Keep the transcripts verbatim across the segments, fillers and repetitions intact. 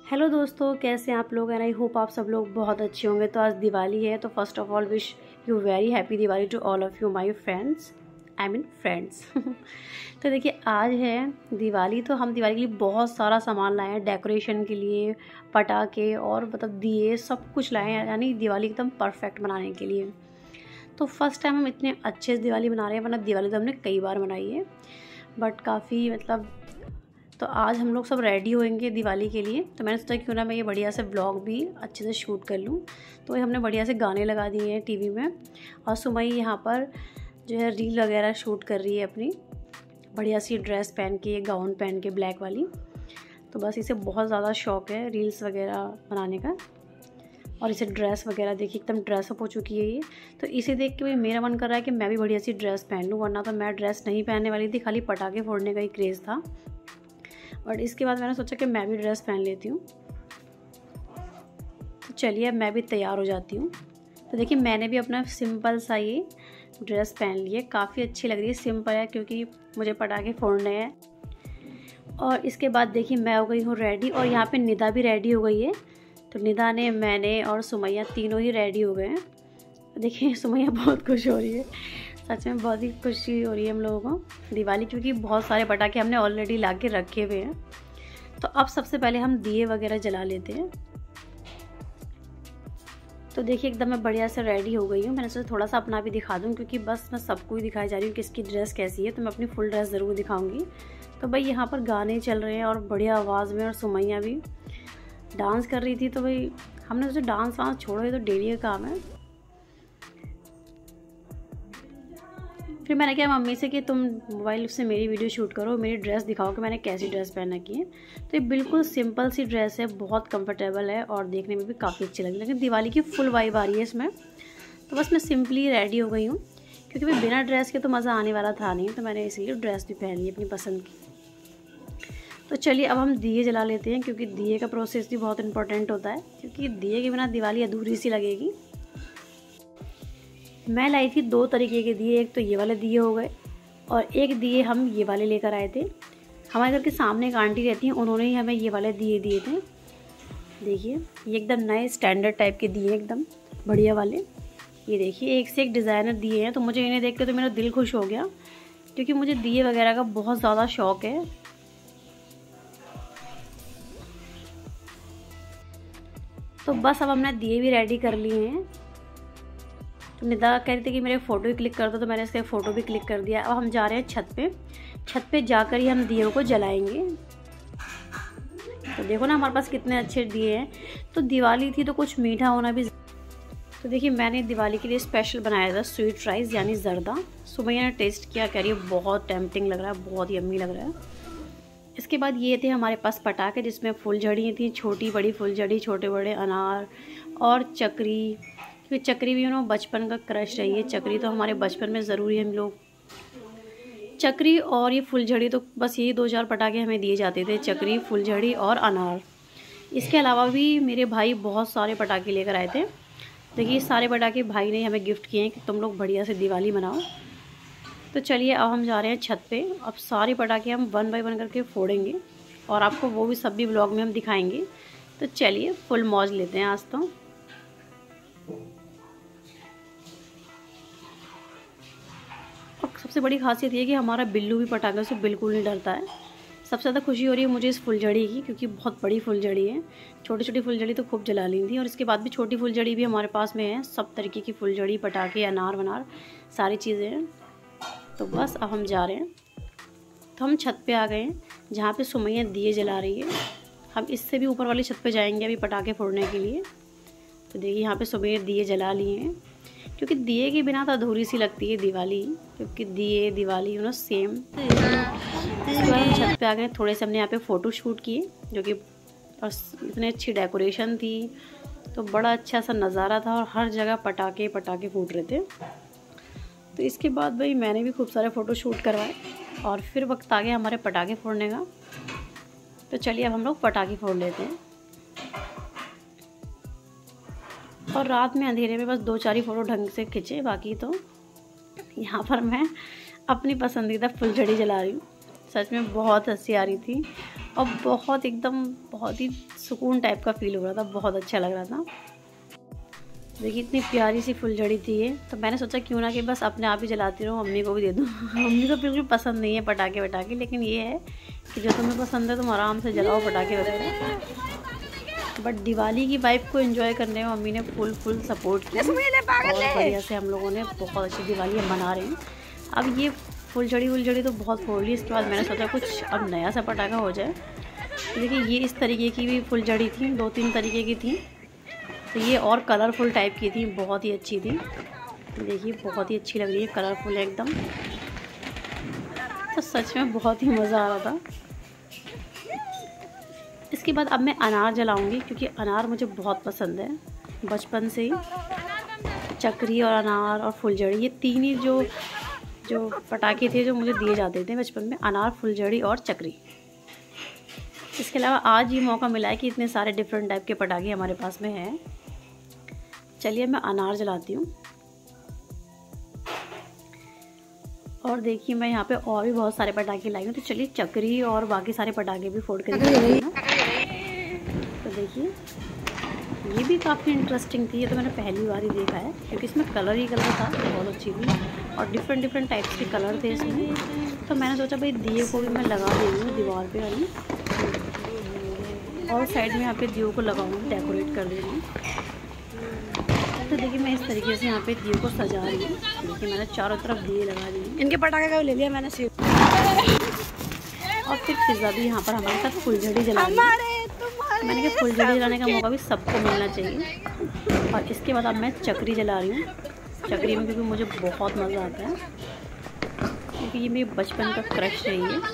Hello दोस्तों, कैसे हैं आप लोग? एंड आई होप आप सब लोग बहुत अच्छे होंगे। तो आज दिवाली है, तो first of all wish you very happy Diwali to all of you my friends, I mean friends. तो देखिए, आज है दिवाली, तो हम दिवाली के लिए बहुत सारा सामान लाए हैं, डेकोरेशन के लिए, पटाखे और मतलब दिए, सब कुछ लाए हैं, यानी दिवाली एकदम परफेक्ट मनाने के लिए। तो फर्स्ट टाइम हम इतने अच्छे से दिवाली मना रहे हैं, वरना दिवाली तो हमने कई बार मनाई है, बट काफ़ी मतलब। तो आज हम लोग सब रेडी होंगे दिवाली के लिए, तो मैंने सोचा क्यों ना मैं ये बढ़िया से ब्लॉग भी अच्छे से शूट कर लूँ। तो हमने बढ़िया से गाने लगा दिए हैं टीवी में, और सुमई यहाँ पर जो है रील वगैरह शूट कर रही है अपनी बढ़िया सी ड्रेस पहन के, गाउन पहन के ब्लैक वाली। तो बस इसे बहुत ज़्यादा शौक़ है रील्स वगैरह बनाने का, और इसे ड्रेस वगैरह देखिए एकदम ड्रेसअप हो चुकी है ये। तो इसे देख के मेरा मन कर रहा है कि मैं भी बढ़िया सी ड्रेस पहन लूँ, वरना तो मैं ड्रेस नहीं पहनने वाली थी, खाली पटाखे फोड़ने का ही क्रेज़ था। बट इसके बाद मैंने सोचा कि मैं भी ड्रेस पहन लेती हूँ। तो चलिए अब मैं भी तैयार हो जाती हूँ। तो देखिए, मैंने भी अपना सिंपल सा ये ड्रेस पहन ली है, काफ़ी अच्छी लग रही है, सिंपल है क्योंकि मुझे पटाखे फोड़ने हैं। और इसके बाद देखिए मैं हो गई हूँ रेडी, और यहाँ पे निदा भी रेडी हो गई है। तो निदा ने, मैंने और सुमैया तीनों ही रेडी हो गए हैं। देखिए सुमैया बहुत खुश हो रही है, सच में बहुत ही खुशी हो रही है हम लोगों को दिवाली, क्योंकि बहुत सारे पटाखे हमने ऑलरेडी ला के रखे हुए हैं। तो अब सबसे पहले हम दिए वगैरह जला लेते हैं। तो देखिए एकदम मैं बढ़िया से रेडी हो गई हूँ। मैंने सोचा थोड़ा सा अपना भी दिखा दूँ, क्योंकि बस मैं सबको ही दिखाई जा रही हूँ किसकी ड्रेस कैसी है, तो मैं अपनी फुल ड्रेस ज़रूर दिखाऊँगी। तो भाई यहाँ पर गाने चल रहे हैं और बढ़िया आवाज़ में, और सुमैया भी डांस कर रही थी। तो भाई हमने सोचा डांस वांस छोड़ो, ये तो डेली का काम है। फिर मैंने कहा मम्मी से कि तुम मोबाइल से मेरी वीडियो शूट करो, मेरी ड्रेस दिखाओ कि मैंने कैसी ड्रेस पहन रखी है। तो ये बिल्कुल सिंपल सी ड्रेस है, बहुत कंफर्टेबल है और देखने में भी काफ़ी अच्छी लग रही है, लेकिन दिवाली की फुल वाइब आ रही है इसमें। तो बस मैं सिंपली रेडी हो गई हूँ, क्योंकि भाई बिना ड्रेस के तो मज़ा आने वाला था नहीं, तो मैंने इसीलिए ड्रेस भी पहन ली अपनी पसंद की। तो चलिए अब हम दिए जला लेते हैं, क्योंकि दिए का प्रोसेस भी बहुत इंपॉर्टेंट होता है, क्योंकि दिए के बिना दिवाली अधूरी सी लगेगी। मैं लाई थी दो तरीके के दिए, एक तो ये वाले दिए हो गए, और एक दिए हम ये वाले लेकर आए थे। हमारे घर के सामने एक आंटी रहती हैं, उन्होंने ही हमें ये वाले दिए दिए थे। देखिए ये एकदम नए स्टैंडर्ड टाइप के दिए, एकदम बढ़िया वाले। ये देखिए एक से एक डिज़ाइनर दिए हैं, तो मुझे इन्हें देख के तो मेरा दिल खुश हो गया, क्योंकि मुझे दिए वगैरह का बहुत ज़्यादा शौक़ है। तो बस अब हमने दिए भी रेडी कर लिए हैं। तो निदा कह रही थी कि मेरे फ़ोटो ही क्लिक कर दो, तो मैंने इसके फ़ोटो भी क्लिक कर दिया। अब हम जा रहे हैं छत पे, छत पे जाकर ही हम दियों को जलाएंगे। तो देखो ना हमारे पास कितने अच्छे दिए हैं। तो दिवाली थी तो कुछ मीठा होना भी। तो देखिए मैंने दिवाली के लिए स्पेशल बनाया था स्वीट राइस यानी जर्दा। सुमैया ने टेस्ट किया, कह रही है बहुत टेम्पटिंग लग रहा है, बहुत यम्मी लग रहा है। इसके बाद ये थे हमारे पास पटाखे, जिसमें फुलझड़ी थी, छोटी बड़ी फुलझड़ी, छोटे बड़े अनार और चक्री। क्योंकि चक्री भी उन्होंने बचपन का क्रश रही है, चक्री तो हमारे बचपन में ज़रूरी है। हम लोग चक्री और ये फुलझड़ी, तो बस यही दो चार पटाखे हमें दिए जाते थे, चक्री, फुलझड़ी और अनार। इसके अलावा भी मेरे भाई बहुत सारे पटाखे लेकर आए थे। देखिए सारे पटाखे भाई ने हमें गिफ्ट किए हैं कि तुम लोग बढ़िया से दिवाली मनाओ। तो चलिए अब हम जा रहे हैं छत पे। अब सारे पटाखे हम वन बाय वन करके फोड़ेंगे, और आपको वो भी सब भी ब्लॉग में हम दिखाएंगे। तो चलिए फुल मौज लेते हैं आज तो। और सबसे बड़ी खासियत ये कि हमारा बिल्लू भी पटाखे से बिल्कुल नहीं डरता है। सबसे ज़्यादा खुशी हो रही है मुझे इस फुलझड़ी की, क्योंकि बहुत बड़ी फुलझड़ी है। छोटी छोटी फुलझड़ी तो खूब जला ली थी, और इसके बाद भी छोटी फुलझड़ी भी हमारे पास में है। सब तरीके की फुलझड़ी, पटाखे, अनार वनार सारी चीज़ें हैं। तो बस अब हम जा रहे हैं। तो हम छत पे आ गए हैं, जहाँ पे सुमैया दिए जला रही है। हम इससे भी ऊपर वाली छत पे जाएंगे अभी पटाखे फोड़ने के लिए। तो देखिए यहाँ पे सुमैया दिए जला लिए हैं, क्योंकि दिए के बिना तो अधूरी सी लगती है दिवाली, क्योंकि दिए दिवाली यू नो सेम। इसके बाद हम छत पे आ गए। थोड़े से हमने यहाँ पे फ़ोटो शूट किए, जो कि और इतनी अच्छी डेकोरेशन थी, तो बड़ा अच्छा सा नज़ारा था, और हर जगह पटाखे पटाखे फूट रहे थे। तो इसके बाद भाई मैंने भी खूब सारे फ़ोटो शूट करवाए, और फिर वक्त आ गया हमारे पटाखे फोड़ने का। तो चलिए अब हम लोग पटाखे फोड़ लेते हैं। और रात में अंधेरे में बस दो चार ही फ़ोटो ढंग से खींचे, बाकी तो यहाँ पर मैं अपनी पसंदीदा फुलझड़ी जला रही हूँ। सच में बहुत हंसी आ रही थी और बहुत एकदम बहुत ही सुकून टाइप का फील हो रहा था, बहुत अच्छा लग रहा था। देखिए इतनी प्यारी सी फुलझड़ी थी ये, तो मैंने सोचा क्यों ना कि बस अपने आप ही जलाती रहूँ, मम्मी को भी दे दूँ। मम्मी को बिल्कुल पसंद नहीं है पटाखे वटाखे, लेकिन ये है कि जो तुम्हें पसंद है तुम आराम से जलाओ पटाखे वगैरह। बट दिवाली की वाइब को एंजॉय करने में मम्मी ने फुल फुल सपोर्ट किया और बढ़िया से हम लोगों ने बहुत अच्छी दिवाली मना रहे हैं। अब ये फुलझड़ी वुलझड़ी तो बहुत फोड़ ली, इसके बाद मैंने सोचा कुछ अब नया सा पटाखा हो जाए। देखिए ये इस तरीके की भी फुलझड़ी थी, दो तीन तरीके की थी, तो ये और कलरफुल टाइप की थी, बहुत ही अच्छी थी। देखिए बहुत ही अच्छी लग रही है, कलरफुल है एकदम, तो सच में बहुत ही मज़ा आ रहा था। इसके बाद अब मैं अनार जलाऊंगी, क्योंकि अनार मुझे बहुत पसंद है बचपन से ही। चक्री और अनार और फुलझड़ी ये तीन ही जो जो पटाखे थे जो मुझे दिए जाते थे बचपन में, अनार, फुलझड़ी और चक्री। इसके अलावा आज ये मौका मिला है कि इतने सारे डिफरेंट टाइप के पटाखे हमारे पास में हैं। चलिए मैं अनार जलाती हूँ। और देखिए मैं यहाँ पे और भी बहुत सारे पटाखे लाई हूँ, तो चलिए चक्री और बाकी सारे पटाखे भी फोड़ कर देखते हैं। तो देखिए ये भी काफ़ी इंटरेस्टिंग थी, ये तो मैंने पहली बार ही देखा है, क्योंकि इसमें कलर ही कलर था, बहुत अच्छी थी और डिफरेंट डिफरेंट टाइप्स के कलर थे इसमें। तो मैंने सोचा भाई दिए को भी मैं लगा देंगी दीवार पे वाली, और साइड में यहाँ पे दियों को लगाऊंगी, डेकोरेट कर देंगी। तो देखिए मैं इस तरीके से यहाँ पे दियों को सजा रही हूँ। देखिए मैंने चारों तरफ दिए लगा दिए, इनके पटाखे का ले लिया मैंने सिर्फ। और फिर फिजा भी यहाँ पर हमारे साथ फुलझड़ी जला रही है। मैंने कहा फुलझड़ी जलाने का मौका भी सबको मिलना चाहिए। और इसके बाद अब मैं चक्री जला रही हूँ। चक्री में क्योंकि मुझे बहुत मज़ा आता है, क्योंकि ये मेरे बचपन का क्रश रही है।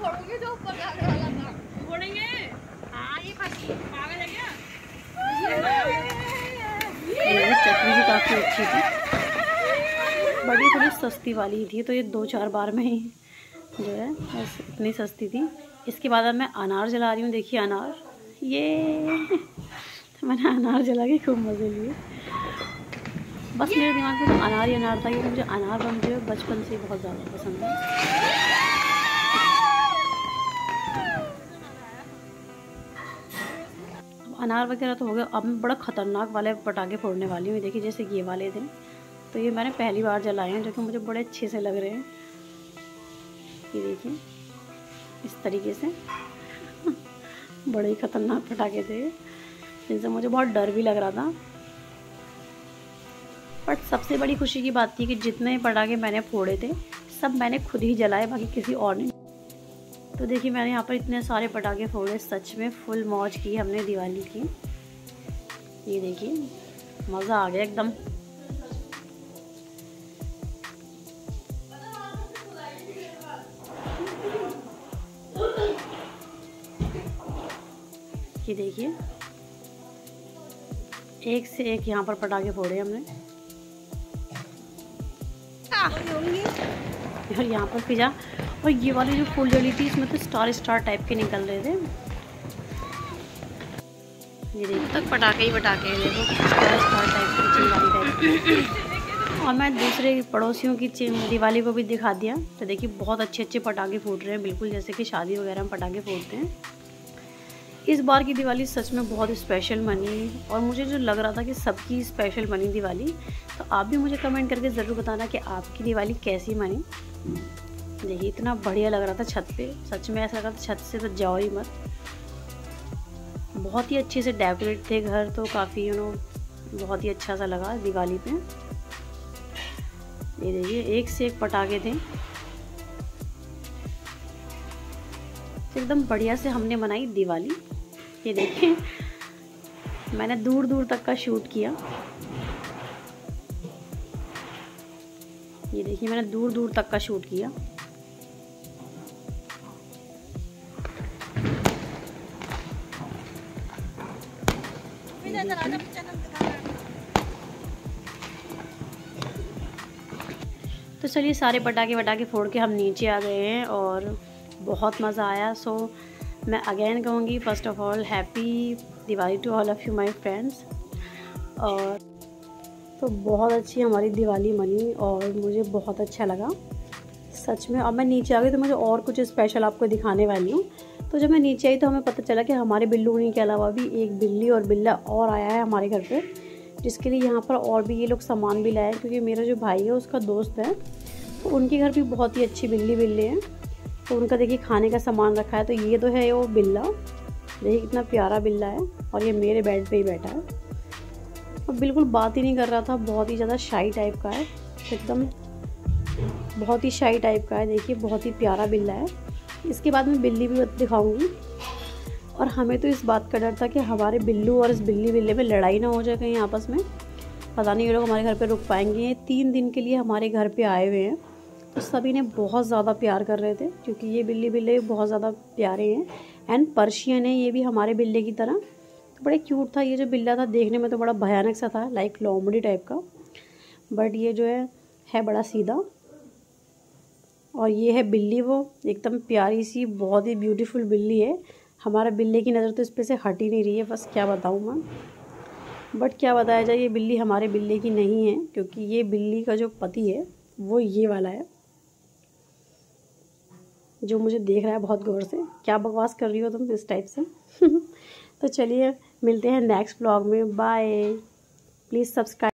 ये चटनी भी काफ़ी अच्छी थी, बड़ी थोड़ी सस्ती वाली थी, तो ये दो चार बार में ही जो है बस इतनी सस्ती थी। इसके बाद अब मैं अनार जला रही हूँ। देखिए अनार, ये तो मैंने अनार जला के खूब मज़े लिए। बस मेरे दिमाग में तो अनार ही अनार था, क्योंकि मुझे अनार बनते हुए बचपन से बहुत ज़्यादा पसंद है। अनार वगैरह तो हो गया, अब मैं बड़ा ख़तरनाक वाले पटाखे फोड़ने वाली हूँ। देखिए जैसे ये वाले थे, तो ये मैंने पहली बार जलाए हैं, जो कि मुझे बड़े अच्छे से लग रहे हैं। ये देखिए इस तरीके से बड़े ही ख़तरनाक पटाखे थे, जिनसे मुझे बहुत डर भी लग रहा था। बट सबसे बड़ी खुशी की बात थी कि जितने पटाखे मैंने फोड़े थे सब मैंने खुद ही जलाए, बाकी किसी और ने। तो देखिए मैंने यहाँ पर इतने सारे पटाखे फोड़े, सच में फुल मौज की हमने दिवाली की। ये देखिए मज़ा आ गया एकदम। ये देखिए एक से एक यहाँ पर पटाखे फोड़े हमने। और यहाँ पर फिजा, और ये वाली जो फुलझड़ी थी इसमें तो स्टार स्टार टाइप के निकल रहे थे। ये देखो तक पटाखे ही पटाखे, देखो स्टार स्टार टाइप की चिंगारी टाइप। और मैं दूसरे पड़ोसियों की दिवाली को भी दिखा दिया। तो देखिए बहुत अच्छे अच्छे पटाखे फूट रहे हैं, बिल्कुल जैसे कि शादी वगैरह में पटाखे फूटते हैं। इस बार की दिवाली सच में बहुत स्पेशल बनी, और मुझे जो लग रहा था कि सबकी स्पेशल बनी दिवाली। तो आप भी मुझे कमेंट करके ज़रूर बताना कि आपकी दिवाली कैसी बनी। देखिए इतना बढ़िया लग रहा था छत पे, सच में ऐसा लग रहा था छत से तो जाओ ही मत। बहुत ही अच्छे से डेकोरेट थे घर, तो काफ़ी यू नो बहुत ही अच्छा सा लगा दिवाली पे। ये देखिए एक से एक पटाखे थे, एकदम बढ़िया से हमने मनाई दिवाली। ये देखिए मैंने दूर दूर तक का शूट किया। ये देखिए मैंने दूर दूर तक का शूट किया। तो चलिए सारे पटाखे वटाखे फोड़ के हम नीचे आ गए हैं और बहुत मज़ा आया। सो मैं अगेन कहूँगी first of all happy Diwali to all of you my friends. और तो बहुत अच्छी हमारी दिवाली बनी और मुझे बहुत अच्छा लगा। सच में। अब मैं नीचे आ गई तो मुझे और कुछ स्पेशल आपको दिखाने वाली हूँ। तो जब मैं नीचे आई तो हमें पता चला कि हमारे बिल्लू के अलावा भी एक बिल्ली और बिल्ला और आया है हमारे घर पे, जिसके लिए यहाँ पर और भी ये लोग सामान भी लाए, क्योंकि मेरा जो भाई है उसका दोस्त है, तो उनके घर भी बहुत ही अच्छी बिल्ली बिल्ली हैं। तो उनका देखिए खाने का सामान रखा है। तो ये तो है वो बिल्ला, देखिए कितना प्यारा बिल्ला है, और ये मेरे बेड पे ही बैठा है और बिल्कुल बात ही नहीं कर रहा था। बहुत ही ज़्यादा शाई टाइप का है, एकदम बहुत ही शाई टाइप का है। देखिए बहुत ही प्यारा बिल्ला है। इसके बाद मैं बिल्ली भी दिखाऊंगी। और हमें तो इस बात का डर था कि हमारे बिल्लू और इस बिल्ली बिल्ले में लड़ाई ना हो जाए कहीं आपस में। पता नहीं ये लोग हमारे घर पे रुक पाएंगे। ये तीन दिन के लिए हमारे घर पे आए हुए हैं, तो सभी ने बहुत ज़्यादा प्यार कर रहे थे, क्योंकि ये बिल्ली बिल्ले बहुत ज़्यादा प्यारे हैं। एंड पर्शियन है ये भी हमारे बिल्ले की तरह। तो बड़े क्यूट था ये जो बिल्ला था, देखने में तो बड़ा भयानक सा था, लाइक लोमड़ी टाइप का, बट ये जो है है बड़ा सीधा। और ये है बिल्ली, वो एकदम प्यारी सी बहुत ही ब्यूटीफुल बिल्ली है। हमारा बिल्ले की नज़र तो इस पे से हट ही नहीं रही है, बस क्या बताऊँ मैं। बट क्या बताया जाए, ये बिल्ली हमारे बिल्ले की नहीं है, क्योंकि ये बिल्ली का जो पति है वो ये वाला है, जो मुझे देख रहा है बहुत गौर से। क्या बकवास कर रही हो तुम इस टाइप से। तो चलिए मिलते हैं नेक्स्ट व्लॉग में। बाय। Please subscribe.